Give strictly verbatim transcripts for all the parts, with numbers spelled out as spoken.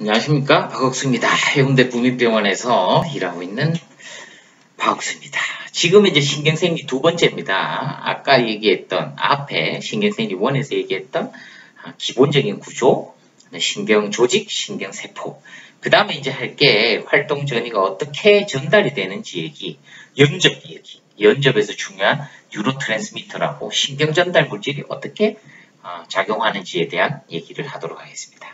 안녕하십니까, 박옥수입니다. 해운대 부민병원에서 일하고 있는 박옥수입니다. 지금 이제 신경생리 두 번째입니다. 아까 얘기했던 앞에 신경생리 일에서 얘기했던 기본적인 구조, 신경조직, 신경세포. 그 다음에 이제 할 게 활동 전이가 어떻게 전달이 되는지 얘기, 연접 얘기. 연접에서 중요한 뉴로트랜스미터라고 신경전달 물질이 어떻게 작용하는지에 대한 얘기를 하도록 하겠습니다.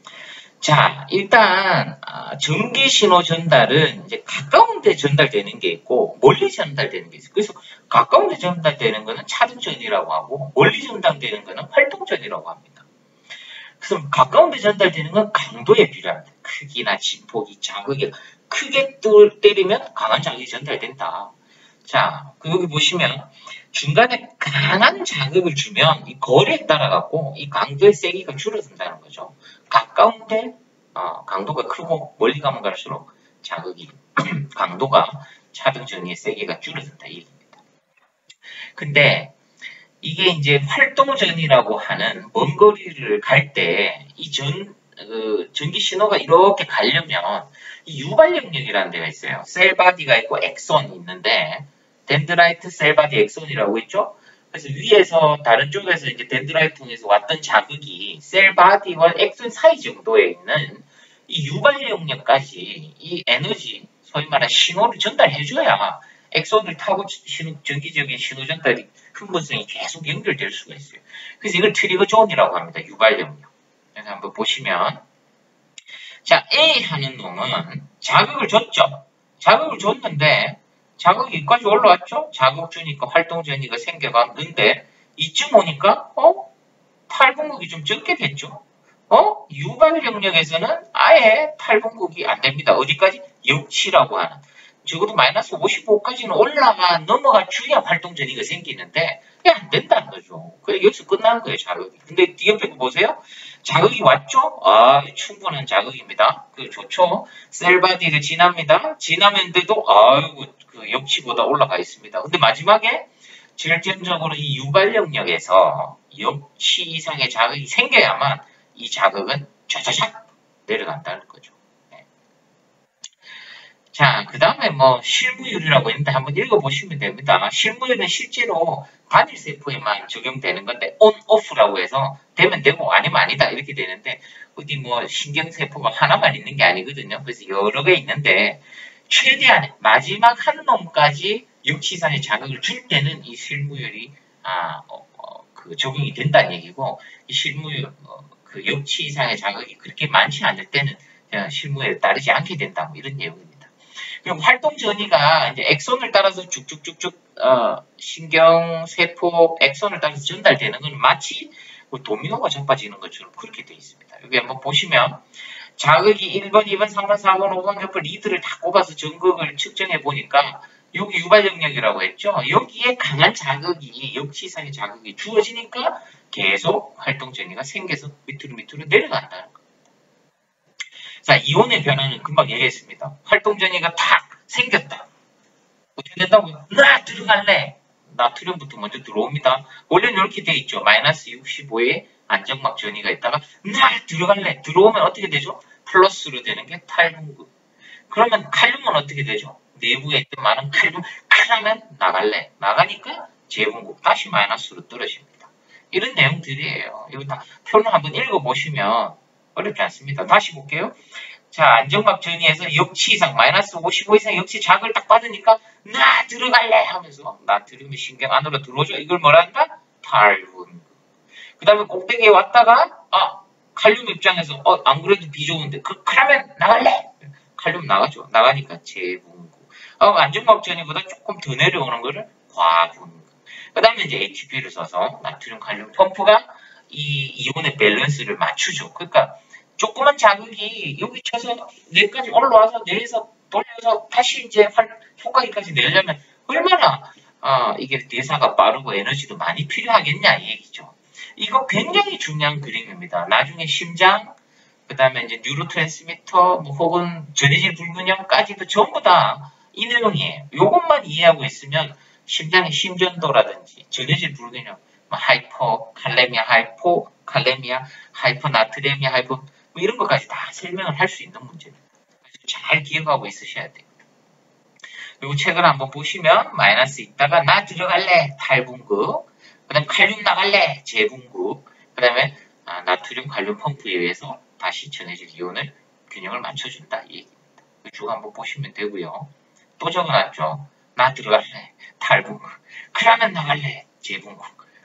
자, 일단 전기 신호 전달은 이제 가까운 데 전달되는 게 있고 멀리 전달되는 게 있어요. 그래서 가까운 데 전달되는 거는 차등전이라고 하고 멀리 전달되는 거는 활동전이라고 합니다. 그래서 가까운 데 전달되는 건 강도에 필요합니다. 크기나 진폭이, 자극이 크게 때리면 강한 자극이 전달된다. 자, 여기 보시면 중간에 강한 자극을 주면 이 거리에 따라 갖고 이 강도의 세기가 줄어든다는 거죠. 가까운데 어, 강도가 크고 멀리 가면 갈수록 자극이 강도가 차등 전이의 세기가 줄어든다 이 얘기입니다. 근데 이게 이제 활동 전이라고 하는 먼 거리를 갈 때 이 전 그 전기 신호가 이렇게 가려면 이 유발 영역이라는 데가 있어요. 셀바디가 있고 엑손이 있는데 덴드라이트, 셀바디, 엑손이라고 있죠. 그래서 위에서 다른 쪽에서 이제 덴드라이트 통해서 왔던 자극이 셀바디와 엑손 사이 정도에 있는 이 유발 영역까지 이 에너지, 소위 말하는 신호를 전달해줘야 엑손을 타고 신호, 전기적인 신호 전달이 흥분성이 계속 연결될 수가 있어요. 그래서 이걸 트리거 존이라고 합니다. 유발 영역. 그래서 한번 보시면, 자, A 하는 놈은 자극을 줬죠. 자극을 줬는데 자극이 여기까지 올라왔죠? 자극 주니까 활동 전이가 생겨갔는데 이쯤 오니까 어? 탈분극이 좀 적게 됐죠? 어? 유발 영역에서는 아예 탈분극이 안 됩니다. 어디까지? 역치라고 하는. 적어도 마이너스 오십오까지는 올라가 넘어가 줘야 활동 전이가 생기는데 그게 안 된다는 거죠. 그래 여기서 끝나는 거예요, 자극이. 근데 옆에 보세요. 자극이 왔죠? 아, 충분한 자극입니다. 그 좋죠? 셀바디를 지납니다. 지나면서도 아이고 그 역치보다 올라가 있습니다. 근데 마지막에 결정적으로 이 유발 영역에서 역치 이상의 자극이 생겨야만 이 자극은 쫙쫙쫙 내려간다는 거죠. 네. 자, 그 다음에 뭐 실무율이라고 있는데 한번 읽어보시면 됩니다. 실무율은 실제로 단일세포에만 적용되는 건데 온, 오프라고 해서 되면 되고 아니면 아니다 이렇게 되는데 어디 뭐 신경세포가 하나만 있는 게 아니거든요. 그래서 여러 개 있는데 최대한 마지막 한 놈까지 역치 이상의 자극을 줄 때는 이 실무율이 아, 어, 어, 그 적용이 된다는 얘기고 이 실무율 어, 그 역치 이상의 자극이 그렇게 많지 않을 때는 실무율에 따르지 않게 된다 뭐 이런 내용입니다. 그리고 활동 전이가 이제 엑손을 따라서 쭉쭉쭉쭉 어, 신경 세포 엑손을 따라서 전달되는 건 마치 도미노가 자빠지는 것처럼 그렇게 되어 있습니다. 여기 한번 보시면 자극이 일 번, 이 번, 삼 번, 사 번, 오 번 옆에 리드를 다 꼽아서 전극을 측정해 보니까 여기 유발 영역이라고 했죠. 여기에 강한 자극이 역치 이상의 자극이 주어지니까 계속 활동 전이가 생겨서 밑으로 밑으로 내려간다는 겁니다. 자, 이온의 변화는 금방 얘기했습니다. 활동 전이가 탁 생겼다. 어떻게 된다고요? 나 들어갈래. 나트륨부터 먼저 들어옵니다. 원래는 이렇게 돼 있죠. 마이너스 육십오에 안정막 전이가 있다가 나 들어갈래. 들어오면 어떻게 되죠? 플러스로 되는 게 탈분극. 그러면 칼륨은 어떻게 되죠? 내부에 있던 많은 칼륨 그러면 나갈래. 나가니까 재분극 다시 마이너스로 떨어집니다. 이런 내용들이에요. 이거 다 표를 한번 읽어보시면 어렵지 않습니다. 다시 볼게요. 자, 안정막 전이에서 역치 이상, 마이너스 오십오 이상 역치 자극을 딱 받으니까 나 들어갈래 하면서 나트륨이 신경 안으로 들어오죠. 이걸 뭐라 한다? 탈분극. 그 다음에 꼭대기에 왔다가 아 칼륨 입장에서 어, 안 그래도 비좋은데 그, 그러면 나갈래. 칼륨 나가죠. 나가니까 재분극. 어, 안정막 전이보다 조금 더 내려오는 거를 과분극. 그 다음에 이제 에이티피를 써서 나트륨 칼륨 펌프가 이 이온의 밸런스를 맞추죠. 그러니까 조그만 자극이 여기 쳐서 뇌까지 올라와서 뇌에서 돌려서 다시 이제 효과기까지 내려면 얼마나 어, 이게 대사가 빠르고 에너지도 많이 필요하겠냐 이 얘기죠. 이거 굉장히 중요한 그림입니다. 나중에 심장, 그 다음에 이제 뉴로트랜스미터, 뭐 혹은 전해질 불균형까지도 전부 다 이 내용이에요. 이것만 이해하고 있으면 심장의 심전도라든지 전해질 불균형 뭐 하이퍼 칼레미아, 하이포 칼레미아, 하이퍼나트레미아, 하이퍼 뭐 이런 것까지 다 설명을 할 수 있는 문제입니다. 잘 기억하고 있으셔야 돼요. 그리고 책을 한번 보시면 마이너스 있다가 나 들어갈래 탈분구, 그 다음에 칼륨 나갈래 재분구, 그 다음에 아, 나트륨 칼륨 펌프에 의해서 다시 전해질 이온을 균형을 맞춰준다 이 얘기입니다. 쭉 한번 보시면 되고요. 또 적어놨죠. 나 들어갈래 탈분구, 그러면 나갈래 재분구.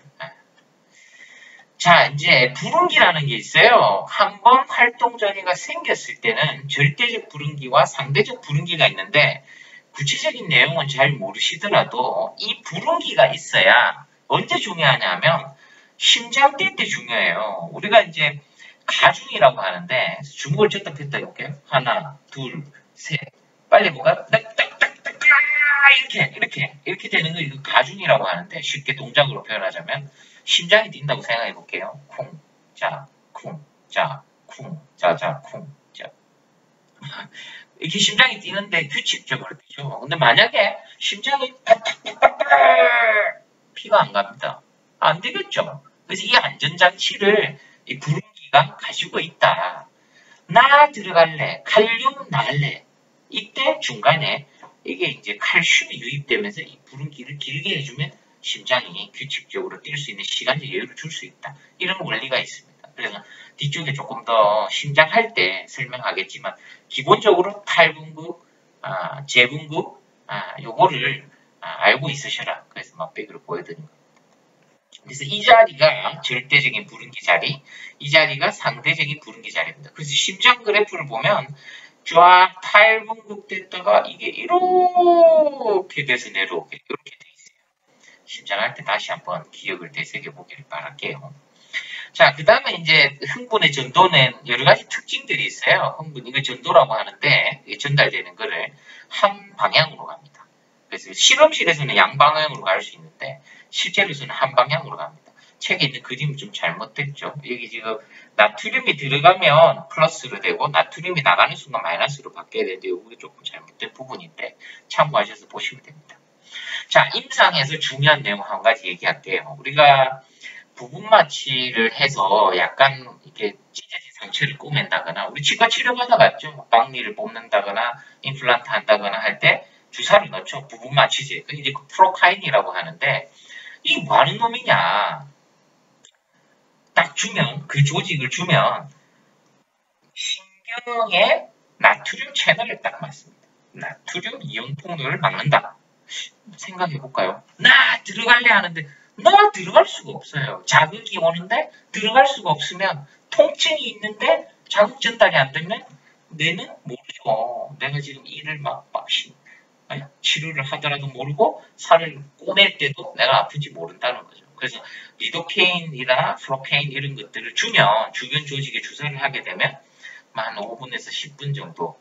자, 이제 불응기라는 게 있어요. 한번 활동 전이가 생겼을 때는 절대적 불응기와 상대적 불응기가 있는데 구체적인 내용은 잘 모르시더라도 이 불응기가 있어야 언제 중요하냐면 심장 뛸 때 중요해요. 우리가 이제 가중이라고 하는데 주먹을 쳤다 폈다 해볼게요. 하나, 둘, 셋. 빨리 뭐가 딱딱딱딱 이렇게 이렇게 이렇게 되는 거 이거 가중이라고 하는데 쉽게 동작으로 표현하자면 심장이 뛴다고 생각해 볼게요. 쿵, 자, 쿵, 자, 쿵, 자, 자, 쿵, 자. 이렇게 심장이 뛰는데 규칙적으로 뛰죠. 근데 만약에 심장이 피가 안 갑니다. 안 되겠죠. 그래서 이 안전장치를 이 불응기가 가지고 있다. 나 들어갈래, 칼륨 나갈래. 이때 중간에 이게 이제 칼슘이 유입되면서 이 불응기를 길게 해주면 심장이 규칙적으로 뛸 수 있는 시간적 여유를 줄 수 있다. 이런 원리가 있습니다. 그래서 뒤쪽에 조금 더 심장 할 때 설명하겠지만 기본적으로 탈분구, 아, 재분구, 아, 요거를 아, 알고 있으셔라. 그래서 맛배기로 보여드린 겁니다. 그래서 이 자리가 절대적인 불응기 자리, 이 자리가 상대적인 불응기 자리입니다. 그래서 심장 그래프를 보면 쫙 탈분구 됐다가 이게 이렇게 돼서 내려오게 이렇게 돼 있어요. 심장할 때 다시 한번 기억을 되새겨 보기를 바랄게요. 자, 그 다음에 이제 흥분의 전도는 여러 가지 특징들이 있어요. 흥분, 이거 전도라고 하는데 전달되는 거를 한 방향으로 갑니다. 그래서 실험실에서는 양방향으로 갈 수 있는데 실제로서는 한 방향으로 갑니다. 책에 있는 그림이 좀 잘못됐죠. 여기 지금 나트륨이 들어가면 플러스로 되고 나트륨이 나가는 순간 마이너스로 바뀌어야 되는데 이게 조금 잘못된 부분인데 참고하셔서 보시면 됩니다. 자, 임상에서 중요한 내용 한 가지 얘기할게요. 우리가 부분 마취를 해서 약간 이렇게 찢어진 상처를 꼬맨다거나 우리 치과 치료 받아봤죠. 박리를 뽑는다거나 임플란트 한다거나 할 때 주사를 넣죠. 부분 마취제. 그게 이제 프로카인이라고 하는데 이게 뭐 하는 놈이냐. 딱 주면 그 조직을 주면 신경에 나트륨 채널을 딱 맞습니다. 나트륨 이온 폭로를 막는다. 생각해 볼까요? 나 들어갈래 하는데 나 들어갈 수가 없어요. 자극이 오는데 들어갈 수가 없으면 통증이 있는데 자극 전달이 안 되면 뇌는 모르죠. 내가 지금 이를 막, 막 치료를 하더라도 모르고 살을 꼬맬 때도 내가 아픈지 모른다는 거죠. 그래서 리도케인이나 프로케인 이런 것들을 주면 주변 조직에 주사를 하게 되면 한 오 분에서 십 분 정도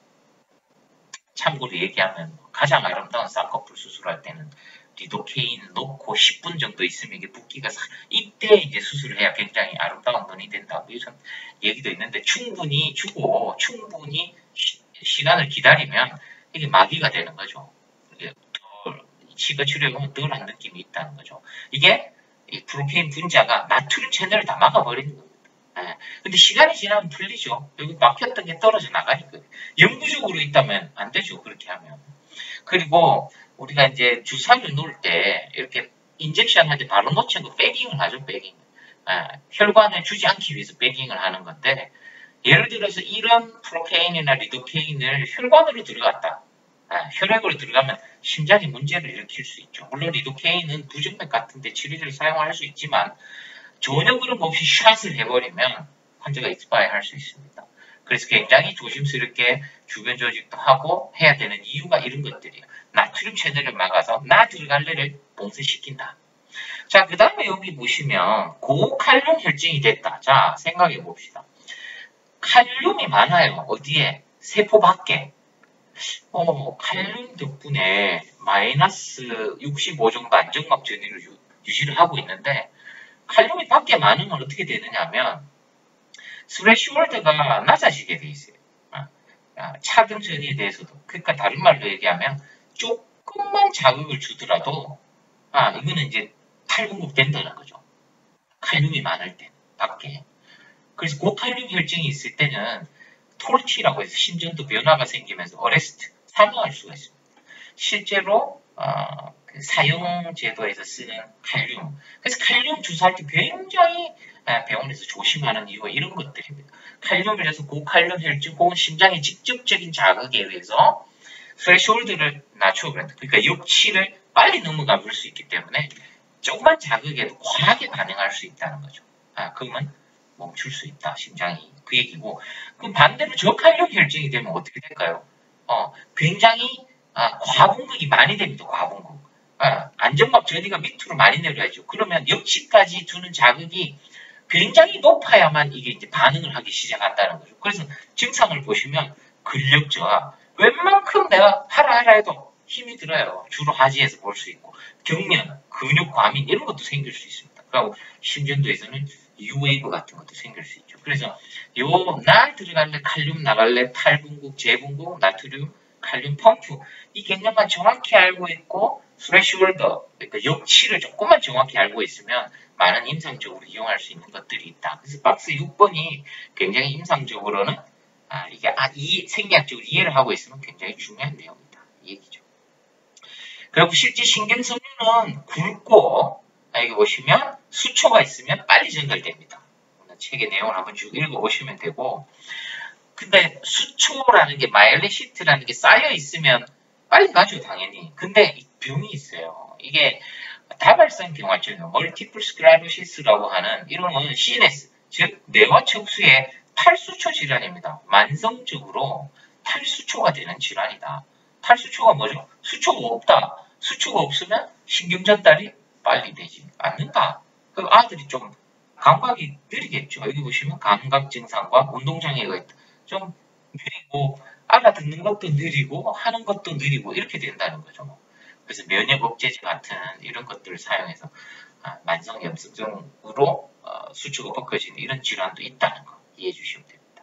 참고로 얘기하면 가장 아름다운 쌍꺼풀 수술할 때는 리도케인 놓고 십 분 정도 있으면 이게 붓기가 사, 이때 이제 수술을 해야 굉장히 아름다운 눈이 된다고 이런 얘기도 있는데 충분히 주고 충분히 시, 시간을 기다리면 이게 마비가 되는 거죠. 이게 덜, 치과 치료에 보면 덜한 느낌이 있다는 거죠. 이게 이 프로테인 분자가 나트륨 채널을 다 막아버리는 겁니다. 예. 근데 시간이 지나면 풀리죠. 여기 막혔던 게 떨어져 나가니까. 영구적으로 있다면 안 되죠. 그렇게 하면. 그리고 우리가 이제 주사를 놓을 때 이렇게 인젝션 할 때 바로 놓친 거 백잉을 하죠. 백잉. 예. 혈관을 주지 않기 위해서 백잉을 하는 건데 예를 들어서 이런 프로테인이나 리도케인을 혈관으로 들어갔다. 아, 혈액으로 들어가면 심장에 문제를 일으킬 수 있죠. 물론 리도케인은 부정맥 같은 데 치료제를 사용할 수 있지만 전혀 그런 거 없이 샷을 해버리면 환자가 익스파이어 할 수 있습니다. 그래서 굉장히 조심스럽게 주변 조직도 하고 해야 되는 이유가 이런 것들이에요. 나트륨 채널을 막아서 나 들어갈래를 봉쇄시킨다. 자, 그 다음에 여기 보시면 고칼륨 혈증이 됐다. 자, 생각해 봅시다. 칼륨이 많아요. 어디에? 세포 밖에. 어, 칼륨 덕분에 마이너스 육십오 정도 안정막 전이를 유, 유지를 하고 있는데 칼륨이 밖에 많으면 어떻게 되느냐 하면 스레시홀드가 낮아지게 돼 있어요. 차등 전이에 대해서도. 그러니까 다른 말로 얘기하면 조금만 자극을 주더라도 아 이거는 이제 탈분급 된다는 거죠. 칼륨이 많을 때 밖에. 그래서 고칼륨 혈증이 있을 때는 톨티라고 해서 심전도 변화가 생기면서 어레스트, 사망할 수가 있습니다. 실제로 어, 그 사용 제도에서 쓰는 칼륨, 그래서 칼륨 주사할 때 굉장히 병원에서 조심하는 이유가 이런 것들입니다. 칼륨을 해서 고칼륨 혈증 혹은 심장의 직접적인 자극에 의해서 스레시홀드를 낮추어 그런다. 그러니까 역치를 빨리 넘어가 볼 수 있기 때문에 조금만 자극에도 과하게 반응할 수 있다는 거죠. 아, 그러면 멈출 수 있다, 심장이. 그 얘기고. 그럼 반대로 저칼륨 혈증이 되면 어떻게 될까요? 어, 굉장히 아, 과분극이 많이 됩니다. 과분극. 아, 안정막 전이가 밑으로 많이 내려야죠. 그러면 역치까지 주는 자극이 굉장히 높아야만 이게 이제 반응을 하기 시작한다는 거죠. 그래서 증상을 보시면 근력 저하, 웬만큼 내가 하라 하라 해도 힘이 들어요. 주로 하지에서 볼 수 있고, 경련, 근육 과민 이런 것도 생길 수 있습니다. 그리고 심전도에서는 U웨이브 같은 것도 생길 수 있죠. 그래서 요 날 들어갈래, 칼륨 나갈래, 탈분국, 재분국, 나트륨, 칼륨 펌프 이 개념만 정확히 알고 있고 스레시홀더, 그러니까 역치를 조금만 정확히 알고 있으면 많은 임상적으로 이용할 수 있는 것들이 있다. 그래서 박스 육 번이 굉장히 임상적으로는 아, 이게 아, 이 생리학적으로 이해를 하고 있으면 굉장히 중요한 내용이다. 이 얘기죠. 그리고 실제 신경섬유는 굵고 여기 보시면 수초가 있으면 빨리 전달됩니다. 책의 내용을 한번 쭉 읽어보시면 되고, 근데 수초라는 게 마이올린 시트라는 게 쌓여 있으면 빨리 가죠, 당연히. 근데 병이 있어요. 이게 다발성 경화증이에요. 멀티플 스크라로시스라고 하는 이런 건 씨엔에스, 즉 뇌와 척수의 탈수초 질환입니다. 만성적으로 탈수초가 되는 질환이다. 탈수초가 뭐죠? 수초가 없다. 수초가 없으면 신경 전달이 빨리 되지 않는다. 그 아들이 좀 감각이 느리겠죠. 여기 보시면 감각 증상과 운동장애가 있다. 좀 느리고 알아듣는 것도 느리고 하는 것도 느리고 이렇게 된다는 거죠. 그래서 면역 억제제 같은 이런 것들을 사용해서 만성 염증으로 수초가 벗겨지는 이런 질환도 있다는 거 이해해 주시면 됩니다.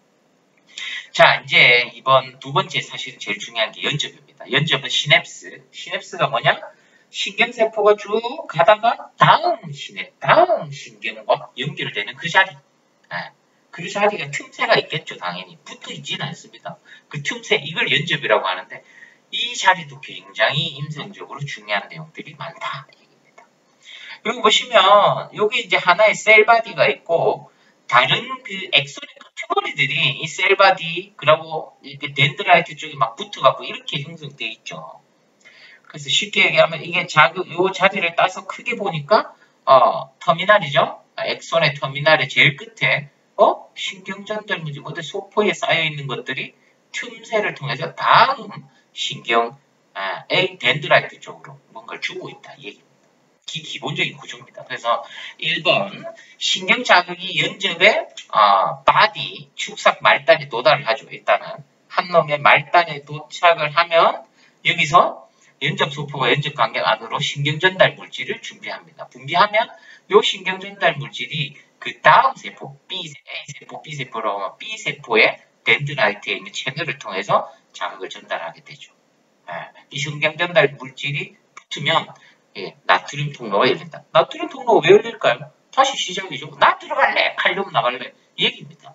자, 이제 이번 두 번째 사실 제일 중요한 게 연접입니다. 연접은 시냅스. 시냅스가 뭐냐? 신경세포가 쭉 가다가 다음 시냅, 다음 신경과 연결되는 그 자리. 아, 그 자리가 틈새가 있겠죠. 당연히. 붙어 있지는 않습니다. 그 틈새, 이걸 연접이라고 하는데 이 자리도 굉장히 임상적으로 중요한 내용들이 많다. 얘기입니다. 여기 보시면 여기 이제 하나의 셀바디가 있고 다른 그 엑소닉 튜머리들이 이 셀바디 그리고 이렇게 덴드라이트 쪽에 막 붙어갖고 이렇게 형성되어 있죠. 그래서 쉽게 얘기하면 이게 자극, 요 자리를 따서 크게 보니까 어, 터미널이죠. 엑손의 터미널의 제일 끝에 어? 신경전달물질, 어디 소포에 쌓여있는 것들이 틈새를 통해서 다음 신경 아, A 덴드라이트 쪽으로 뭔가를 주고 있다. 이 얘기입니다. 기, 기본적인 구조입니다. 그래서 일 번 신경 자극이 연접의 어, 바디 축삭 말단에 도달을 하죠. 일단은 한 놈의 말단에 도착을 하면 여기서 연접소포가 연접관계 안으로 신경전달 물질을 준비합니다. 분비하면 이 신경전달 물질이 그 다음 세포, B, A세포, B세포라고 하면 B세포의 덴드라이트에 있는 채널을 통해서 자극을 전달하게 되죠. 이 신경전달 물질이 붙으면 예, 나트륨 통로가 열린다. 나트륨 통로가 왜 열릴까요? 다시 시작이죠. 나 들어갈래, 칼륨 나갈래 이 얘기입니다.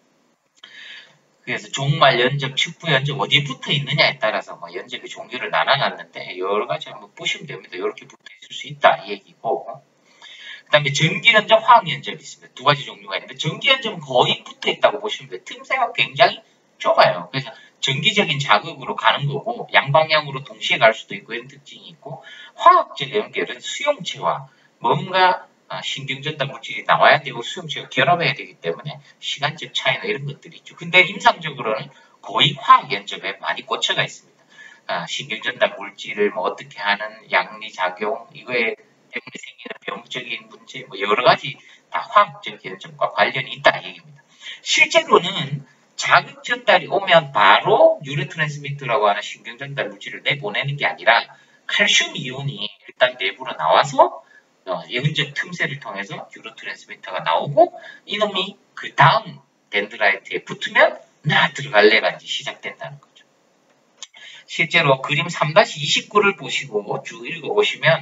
그래서 종말 연접, 축부 연접 어디에 붙어 있느냐에 따라서 뭐 연접의 종류를 나눠놨는데 여러 가지 한번 보시면 됩니다. 이렇게 붙어 있을 수 있다 이 얘기고, 그 다음에 전기 연접, 화학 연접이 있습니다. 두 가지 종류가 있는데 전기 연접은 거의 붙어 있다고 보시면 돼요. 틈새가 굉장히 좁아요. 그래서 전기적인 자극으로 가는 거고 양방향으로 동시에 갈 수도 있고 이런 특징이 있고, 화학적 연결은 수용체와 뭔가 신경전달 물질이 나와야 되고 수용체가 결합해야 되기 때문에 시간적 차이나 이런 것들이 있죠. 근데 임상적으로는 거의 화학 연접에 많이 꽂혀가 있습니다. 아, 신경전달 물질을 뭐 어떻게 하는 양리작용, 이거에 때문에 생기는 병적인 문제, 뭐 여러 가지 다 화학적 연접과 관련이 있다 얘기입니다. 실제로는 자극 전달이 오면 바로 뉴로트랜스미터라고 하는 신경전달 물질을 내보내는 게 아니라 칼슘 이온이 일단 내부로 나와서 어, 연접 틈새를 통해서 뉴로트랜스미터가 나오고 이놈이 그 다음 덴드라이트에 붙으면 나 들어갈래가 이제 시작된다는 거죠. 실제로 그림 삼 이십구를 보시고 쭉 읽어보시면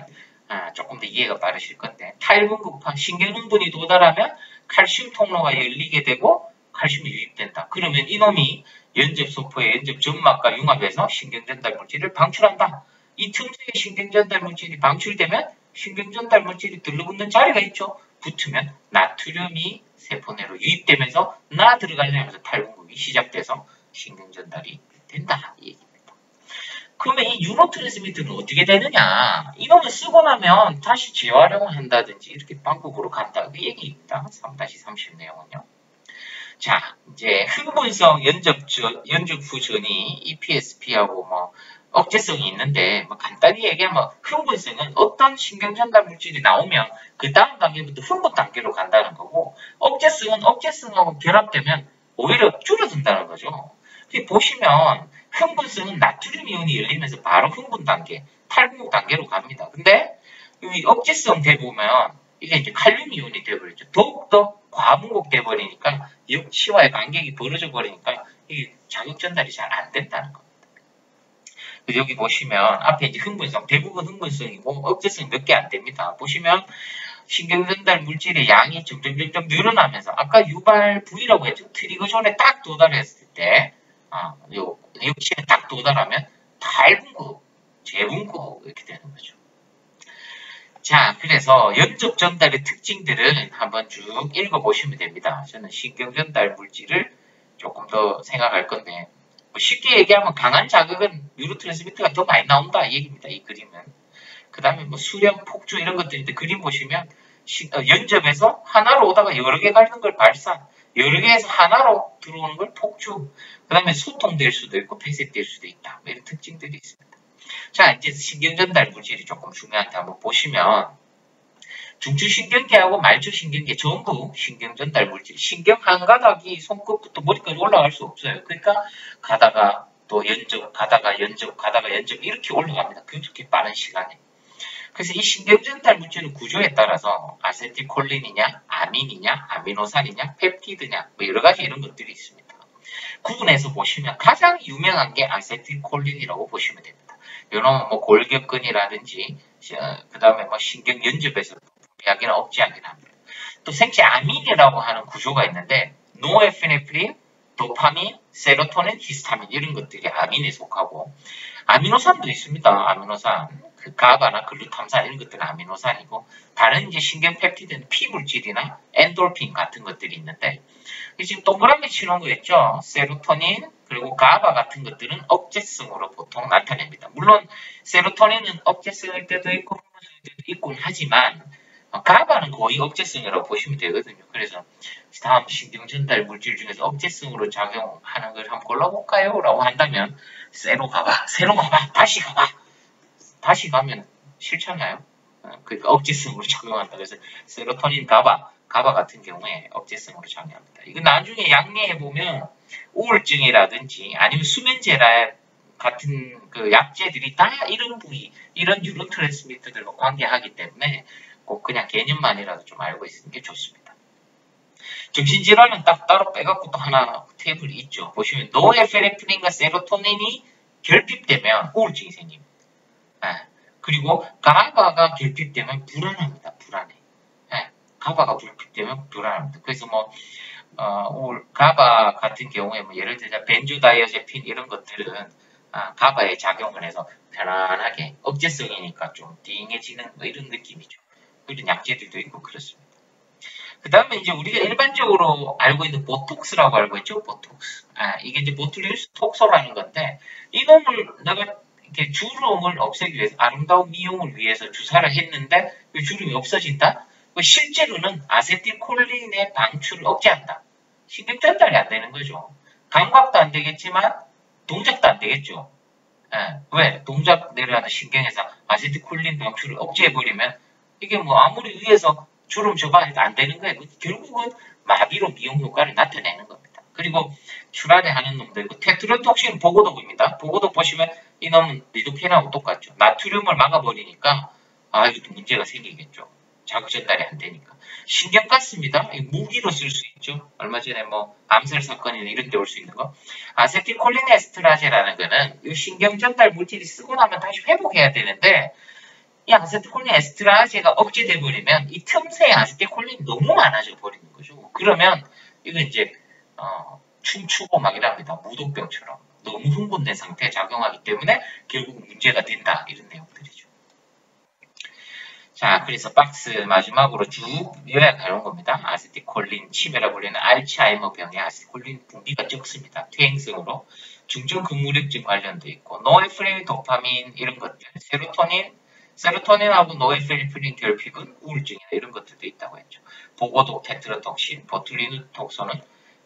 아, 조금 더 이해가 빠르실 건데 탈분급화 신경흥분이 도달하면 칼슘 통로가 열리게 되고 칼슘이 유입된다. 그러면 이놈이 연접소포의 연접 점막과 융합해서 신경전달 물질을 방출한다. 이 틈새에 신경전달 물질이 방출되면 신경전달 물질이 들러붙는 자리가 있죠. 붙으면 나트륨이 세포 내로 유입되면서 나 들어가려면서 탈분급이 시작돼서 신경전달이 된다. 이 얘기입니다. 그러면 이 뉴로트랜스미터는 어떻게 되느냐? 이놈을 쓰고 나면 다시 재활용을 한다든지 이렇게 방법으로 간다. 그 얘기입니다. 삼 삼십 내용은요. 자, 이제 흥분성 연접, 연접 후전이 이피에스피하고 뭐 억제성이 있는데 뭐 간단히 얘기하면 흥분성은 어떤 신경전달 물질이 나오면 그 다음 단계부터 흥분 단계로 간다는 거고 억제성은 억제성하고 결합되면 오히려 줄어든다는 거죠. 보시면 흥분성은 나트륨 이온이 열리면서 바로 흥분 단계, 탈분급 단계로 갑니다. 근데 이 억제성 되보면 이게 이제 칼륨 이온이 되버리죠. 더욱더 과분급 돼버리니까 역치와의 간격이 벌어져 버리니까 이게 자극 전달이 잘 안 된다는 겁니다. 여기 보시면 앞에 이제 흥분성, 대부분 흥분성이고 억제성 몇 개 안 됩니다. 보시면 신경전달 물질의 양이 점점 점점 늘어나면서 아까 유발 부위라고 했죠. 트리거존에 딱 도달했을 때 아, 요 역치에 딱 도달하면 탈분급, 재분급 이렇게 되는 거죠. 자, 그래서 연접 전달의 특징들을 한번 쭉 읽어보시면 됩니다. 저는 신경전달 물질을 조금 더 생각할 건데 뭐 쉽게 얘기하면 강한 자극은 뉴로트랜스미터가 더 많이 나온다 이 얘기입니다. 이 그림은. 그 다음에 뭐 수렴, 폭주 이런 것들인데 그림 보시면 시, 어, 연접에서 하나로 오다가 여러 개 가는 걸 발산, 여러 개에서 하나로 들어오는 걸 폭주, 그 다음에 소통될 수도 있고 폐쇄될 수도 있다. 뭐 이런 특징들이 있습니다. 자, 이제 신경전달 물질이 조금 중요한데 한번 보시면 중추신경계하고 말초신경계 전부 신경전달 물질, 신경 한 가닥이 손끝부터 머리까지 올라갈 수 없어요. 그러니까 가다가 또 연접, 가다가 연접, 가다가 연접 이렇게 올라갑니다. 그렇게 빠른 시간에. 그래서 이 신경전달 물질의 구조에 따라서 아세틸콜린이냐, 아민이냐, 아미노산이냐, 펩티드냐 뭐 여러 가지 이런 것들이 있습니다. 구분해서 보시면 가장 유명한 게 아세틸콜린이라고 보시면 됩니다. 이런 뭐 골격근이라든지 그 다음에 뭐 신경 연접에서 약이나 억제하긴 합니다. 또 생체 아민이라고 하는 구조가 있는데 노에피네프린, 도파민, 세로토닌, 히스타민 이런 것들이 아민에 속하고 아미노산도 있습니다. 아미노산, 그 가바나 글루탐산 이런 것들은 아미노산이고 다른 이제 신경 펩티드는 피물질이나 엔돌핀 같은 것들이 있는데 지금 동그라미 치는 거 있죠. 세로토닌 그리고 가바 같은 것들은 억제성으로 보통 나타냅니다. 물론 세로토닌은 억제성일 때도 있고 흥분성일 때도 있곤 하지만 가바는 거의 억제성이라고 보시면 되거든요. 그래서 다음 신경전달 물질 중에서 억제성으로 작용하는 걸 한번 골라볼까요? 라고 한다면 세로 가봐, 세로 가봐, 다시 가봐. 다시 가면 싫잖아요. 그러니까 억제성으로 작용한다. 그래서 세로토닌 가바, 가바 같은 경우에 억제성으로 작용합니다. 이거 나중에 양리해보면 우울증이라든지 아니면 수면제라 같은 그 약제들이 다 이런 부위, 이런 뉴로트랜스미터들과 관계하기 때문에 꼭 그냥 개념만이라도 좀 알고 있는 게 좋습니다. 정신질환은 딱 따로 빼갖고 또 하나 테이블이 있죠. 보시면 노에피네프린과 세로토닌이 결핍되면 우울증이 생깁니다. 네. 그리고 가바가 결핍되면 불안합니다. 불안해. 네. 가바가 결핍되면 불안합니다. 그래서 뭐 어, 우울, 가바 같은 경우에 뭐 예를 들자 벤조다이아제핀 이런 것들은 아, 가바에 작용을 해서 편안하게 억제성이니까 좀 띵해지는 뭐 이런 느낌이죠. 이런 약제들도 있고 그렇습니다. 그 다음에 이제 우리가 일반적으로 알고 있는 보톡스라고 알고 있죠. 보톡스. 아, 이게 이제 보툴리누스 톡소라는 건데 이놈을 내가 이렇게 주름을 없애기 위해서 아름다운 미용을 위해서 주사를 했는데 그 주름이 없어진다? 실제로는 아세틸콜린의 방출을 억제한다. 신경 전달이 안 되는 거죠. 감각도 안 되겠지만 동작도 안 되겠죠. 예, 왜? 동작 내려가는 신경에서 아세틸콜린 방출을 억제해버리면 이게 뭐 아무리 위에서 주름 저반해도 안 되는 거예요. 결국은 마비로 미용 효과를 나타내는 겁니다. 그리고 출하대 하는 놈들, 테트로톡신 보고독입니다. 보고독 보시면 이놈은 리도펜하고 똑같죠. 나트륨을 막아버리니까 아 이것도 문제가 생기겠죠. 자극 전달이 안 되니까. 신경가스입니다. 무기로 쓸 수 있죠. 얼마 전에 뭐 암살 사건이나 이런 데 올 수 있는 거. 아세틸콜린에스트라제라는 거는 이 신경 전달 물질이 쓰고 나면 다시 회복해야 되는데 이 아세틸콜린 에스트라제가 억제돼 버리면 이 틈새에 아세틸콜린이 너무 많아져 버리는 거죠. 그러면 이거 이제 어, 춤추고 막 이랍니다. 무독병처럼 너무 흥분된 상태에 작용하기 때문에 결국 문제가 된다 이런 내용들이죠. 자, 그래서 박스 마지막으로 쭉 요약해 온 겁니다. 아세틸콜린 치매라고 불리는 알츠하이머병의 아세틸콜린 분비가 적습니다. 퇴행성으로 중증 근무력증 관련도 있고 노에프레인, 도파민 이런 것들, 세로토닌, 세로토닌하고 노에프레인 결핍은 우울증이나 이런 것들도 있다고 했죠. 보고독 테트라톡신, 보툴리누 톡소는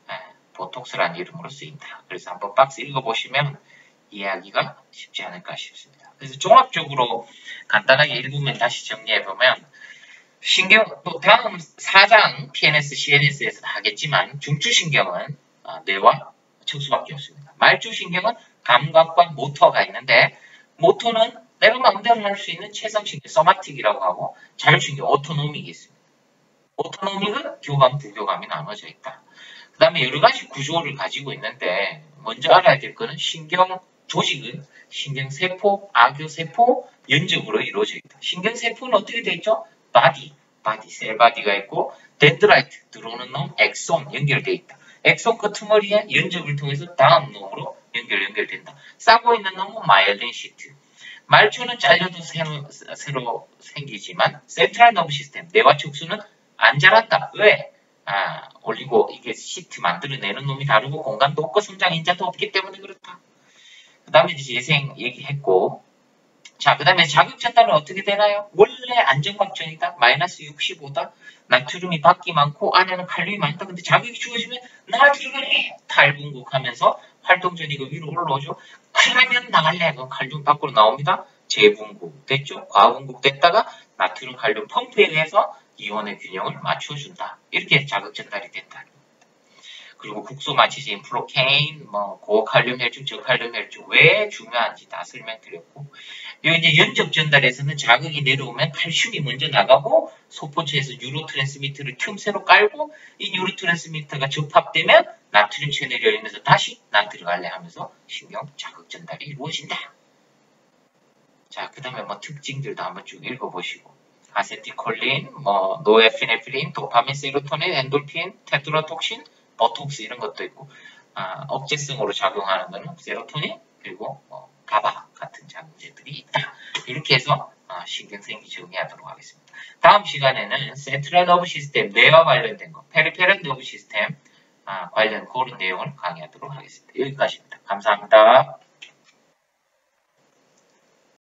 보톡스라는 이름으로 쓰인다. 그래서 한번 박스 읽어보시면 이해하기가 쉽지 않을까 싶습니다. 그래서 종합적으로 간단하게 읽으면 다시 정리해보면 신경, 또 다음 사 장 피엔에스, 씨엔에스에서 하겠지만 중추신경은 뇌와 척수밖에 없습니다. 말초신경은 감각과 모터가 있는데 모터는 내가 마음대로 할 수 있는 체성신경, 소마틱이라고 하고 자율신경, 오토노믹이 있습니다. 오토노믹은 교감, 부교감이 나눠져 있다. 그 다음에 여러 가지 구조를 가지고 있는데 먼저 알아야 될 거는 신경 조직은 신경세포, 아교세포, 연적으로 이루어져 있다. 신경세포는 어떻게 되어 있죠? 바디, 바디, 셀바디가 있고 덴드라이트, 들어오는 놈, 엑손 연결되어 있다. 엑손 끄트머리에 연적을 통해서 다음 놈으로 연결, 연결된다. 싸고 있는 놈은 마이엘린 시트. 말초는 잘려도 새로, 새로 생기지만 센트럴 너브 시스템, 뇌와 척수는 안 자란다. 왜? 아, 올리고 이게 시트 만들어내는 놈이 다르고 공간도 없고 성장 인자도 없기 때문에 그렇다. 그 다음에 이제 재생 얘기했고, 자, 그 다음에 자극 전달은 어떻게 되나요? 원래 안정막전이다. 마이너스 육십오다. 나트륨이 밖이 많고 안에는 칼륨이 많다. 근데 자극이 주어지면 나트륨이 탈분국하면서 활동전이고 위로 올라오죠. 그러면 나갈래. 그럼 칼륨 밖으로 나옵니다. 재분국 됐죠? 과분국 됐다가 나트륨 칼륨 펌프에 의해서 이온의 균형을 맞춰준다. 이렇게 자극 전달이 된다. 그리고 국소 마취제인 프로케인, 뭐 고칼륨 혈중, 저칼륨 혈중 왜 중요한지 다 설명드렸고, 여기 이제 연적 전달에서는 자극이 내려오면 칼슘이 먼저 나가고 소포체에서 뉴로트랜스미터를 틈새로 깔고 이 뉴로트랜스미터가 접합되면 나트륨 채널이 열리면서 다시 난 들어갈래 하면서 신경 자극 전달이 이루어진다. 자, 그 다음에 뭐 특징들도 한번 쭉 읽어보시고. 아세틸콜린, 뭐 노에피네프린, 도파민, 세로토닌, 엔돌핀, 테트라톡신, 보톡스 이런 것도 있고 아, 억제성으로 작용하는 것은 세로토닌 그리고 뭐 가바 같은 장제들이 있다. 이렇게 해서 아, 신경생리 정리하도록 하겠습니다. 다음 시간에는 센트럴 너브 시스템 뇌와 관련된 거, 페리페럴 너브 시스템 아, 관련 그런 내용을 강의하도록 하겠습니다. 여기까지입니다. 감사합니다.